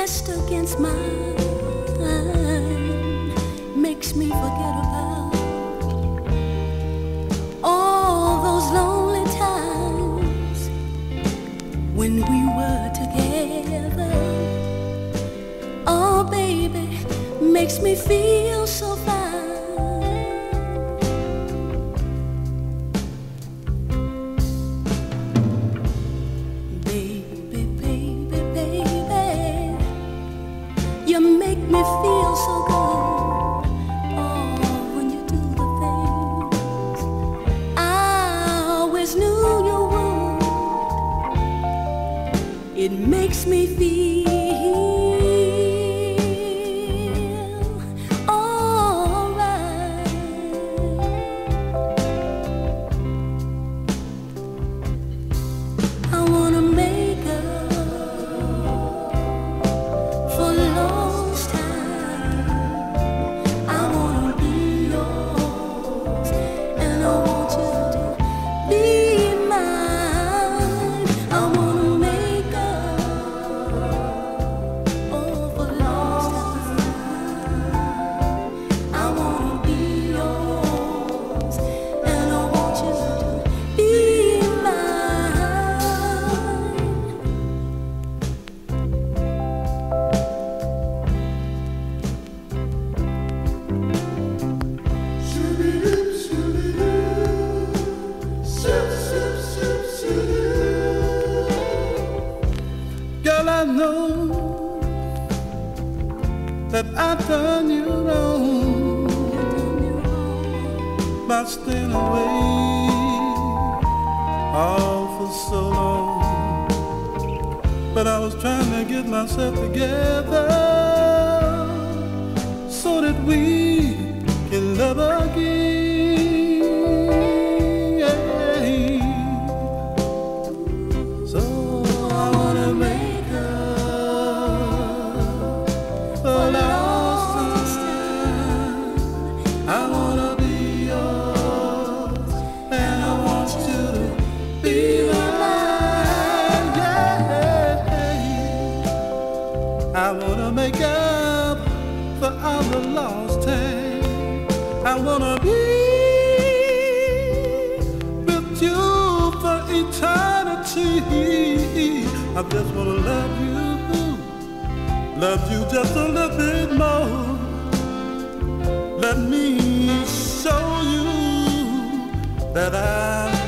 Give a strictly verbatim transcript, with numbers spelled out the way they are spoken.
pressed against mine makes me forget about all those lonely times when we were together. Oh baby, makes me feel so fine. You make me feel so good, oh, when you do the things I always knew you would. It makes me feel alright. I wanna make up for lost time. I wanna be yours, and I want you to be mine. I wanna make up oh, for lost time. I wanna be yours, and I want you to be Girl, I know that I've done you wrong by staying away all for so long. But I was trying to get myself together so that we can love again. So I wanna make up for lost time. I wanna be yours, and I want you to be mine. Yeah. I wanna make up for all the lost time. I wanna be with you for eternity. I just wanna love you, love you just a little bit more. Let me show you that I